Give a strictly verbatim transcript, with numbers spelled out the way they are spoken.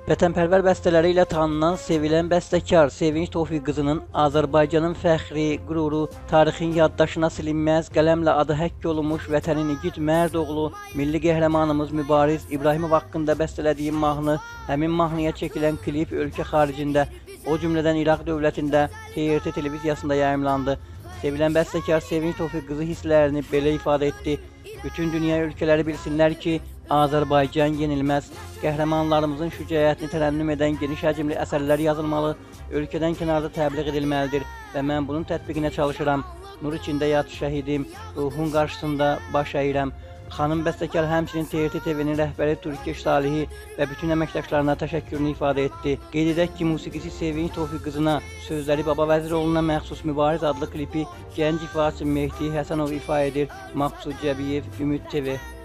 Vətənpərvər bəstələri ilə tanınan, sevilən bəstəkar Sevinç Tofiq qızının Azərbaycanın fəxri, qüruru, tarixin yaddaşına silinməz qələmlə adı həkk olunmuş vətənin igid mərd oğlu, milli qəhrəmanımız Mübariz İbrahimov haqqında bəstələdiyim mahnı, həmin mahnıya çəkilən klip ölkə xaricində, o cümlədən İraq dövlətində T R T televiziyasında yayımlandı. Sevilən bəstəkar Sevinç Tofiq qızı hisslərini belə ifadə etdi. Bütün dünya ölkələri bilsinlər ki, Azərbaycan yenilməz. Qəhrəmanlarımızın şücaətini tərənnüm edən geniş həcmli əsərlər yazılmalı, ölkədən kənarda təbliğ edilməlidir və mən bunun tətbiqinə çalışıram. Nur içində yat şəhidim, ruhun qarşısında baş əyirəm. Xanım bəstəkar həmçinin T R T T V-nin rəhbəri Türkeş Salihi və bütün əməkdaşlarına təşəkkürünü ifadə etdi. Qeyd edək ki, musiqisi Sevinç Tofiq qızına, sözləri Baba Vəziroğlu'na məxsus Mübariz adlı klipi gənc ifaçı Mehdi Həsənov ifa edir. Maqsud Cəbiyev, Ümid T V.